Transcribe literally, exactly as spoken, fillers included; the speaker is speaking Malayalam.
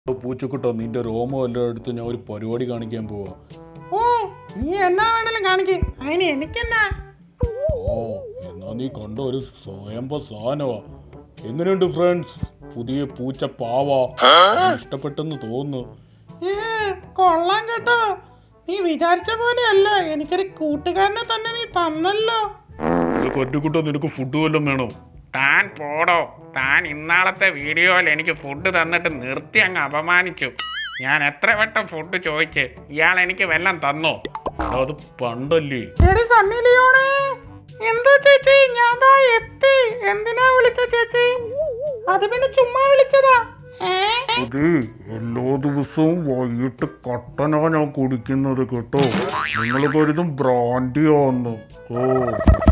പൂച്ചക്കുട്ടോ നിന്റെ രോമം എല്ലാം എടുത്ത് ഞാൻ ഒരു പരിപാടി കാണിക്കാൻ പോവാ. ഓ നീ എന്നാ വേണേലും കാണിക്ക്, അതിന് എനിക്കെന്നാ. ഓ എന്നാ നീ കണ്ട ഒരു സ്വയംഭ സാധനവാ. എങ്ങനെയുണ്ട് ഫ്രണ്ട്സ് പുതിയ പൂച്ച പാവാ? ഇഷ്ടപ്പെട്ടെന്ന് തോന്നുന്നു. കൊള്ളാം കേട്ടോ, നീ വിചാരിച്ച പോലെയല്ല, എനിക്കൊരു കൂട്ടുകാരനെ തന്നെ നീ തന്നല്ലോ. കൊറ്റുകുട്ടോ നിനക്ക് ഫുഡ് വല്ലതും വേണോ? താൻ പോടോ, താൻ ഇന്നാളത്തെ വീഡിയോയിൽ എനിക്ക് ഫുഡ് തന്നിട്ട് നിർത്തി അങ്ങ് അപമാനിച്ചു. ഞാൻ എത്ര വട്ടം ഫുഡ് ചോദിച്ച്, ഇയാൾ എനിക്ക് വല്ലതും തന്നോ? അത് പണ്ടല്ലേ. എടി സണ്ണി ലിയോണേ, എന്തോ ചേച്ചി ഞാൻ ദാ എത്തി. എന്തിനാ വിളിച്ച ചേച്ചി? അത് പിന്നെ ചുമ്മാ വിളിച്ചതാ. അതെ, എല്ലാ ദിവസവും വൈകിട്ട് കട്ടനാ ഞാൻ കുടിക്കുന്നത് കേട്ടോ. നിങ്ങൾ കരുതും ബ്രാൻഡിയാന്ന്. ഓ